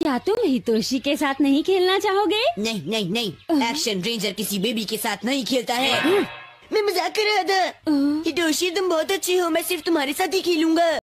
क्या तुम हितोशी के साथ नहीं खेलना चाहोगे? नहीं नहीं नहीं, एक्शन रेंजर किसी बेबी के साथ नहीं खेलता है। मैं मजाक कर रहा था। हितोशी तुम बहुत अच्छी हो, मैं सिर्फ तुम्हारे साथ ही खेलूंगा।